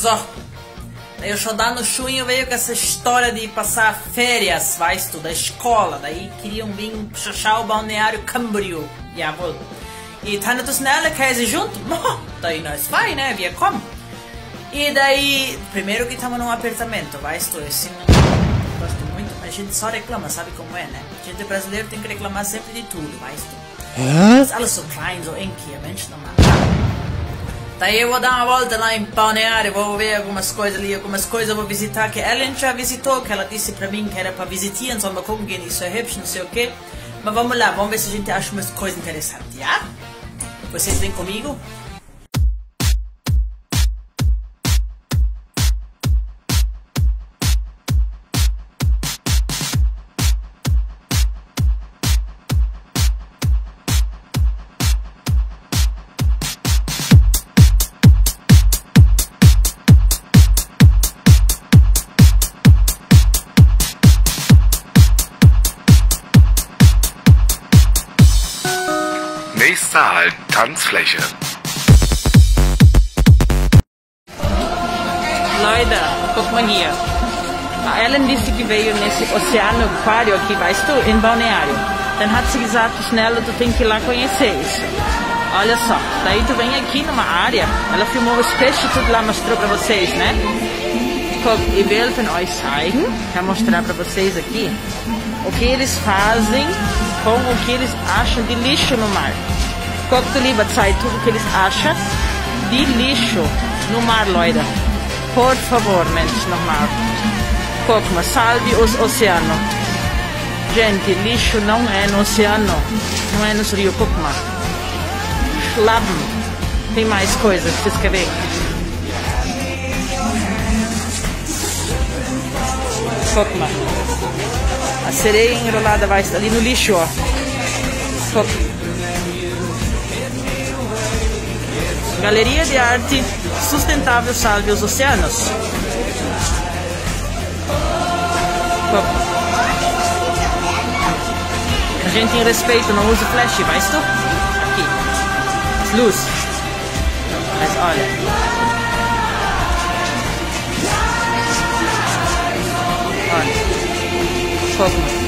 So, daí o Xodá no junho veio com essa história de passar férias, weißt du, da escola. Daí queriam vir chachar o balneário Camboriú. Jawohl. E Tânia dos Nela quer ir junto? Bom, daí nós vai, né? Wir kommen. E daí, primeiro que estamos num apartamento, weißt du, assim, gosto muito, mas a gente só reclama, sabe como é, né? A gente brasileiro tem que reclamar sempre de tudo, weißt du. Ist alles so klein, so eng hier, Mensch, normal. Daí eu vou dar uma volta lá em Balneário, vou ver algumas coisas ali, algumas coisas eu vou visitar que Ellen já visitou, que ela disse pra mim que era pra visitar, só mal gucken gehen, isso é hübsch, não sei o que. Mas vamos lá, vamos ver se a gente acha umas coisas interessantes, já? Vocês vêm comigo? Nächster Halt, Tanzfläche. Leute, guck mal hier. A Ellen disse que veio nesse oceano aquário aqui, weißt du, em Balneário. Dann hat sie gesagt, Schnell, tu tem que ir lá conhecer isso. Olha só, daí tu vem aqui numa área, ela filmou os peixes, tudo lá, mostrou pra vocês, né? Ich will von euch zeigen, quero mostrar pra vocês aqui, o que eles fazem com o que eles acham de lixo no mar. Guck, du lieber Zeit, tudo que eles acham de lixo no mar, Leute. Por favor, Mensch, nochmal. Guck mal, salve os oceano. Gente, lixo não é no oceano, não é nos rios, guck mal. Schlappen. Tem mais coisas, vocês querem ver? Guck mal. A sereia enrolada vai ali no lixo, ó. Guck. Galeria de Arte Sustentável Salve os Oceanos. Guck. A gente tem respeito, não usa flash, weißt du? Aqui. Luz. Mas olha. Olha. Guck mal.